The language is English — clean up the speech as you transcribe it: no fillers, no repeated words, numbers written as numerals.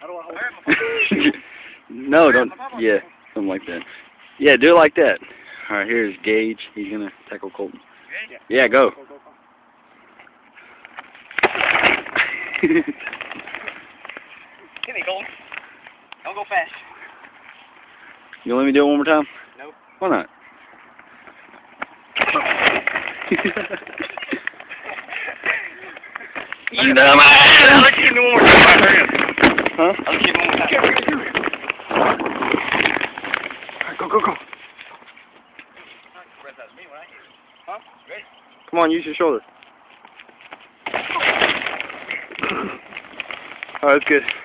How do I hold it? No, don't. Yeah, something like that. Yeah, do it like that. All right, here's Gage. He's gonna tackle Colton. Yeah, go. Hit me, Colton. Don't go fast. You gonna let me do it one more time? Nope. Why not? You dumbass! I'll let you do one more time. Huh? I'll let you do one more time. Alright, go, go, go. Huh? Ready? Come on, use your shoulder. Alright, that's good.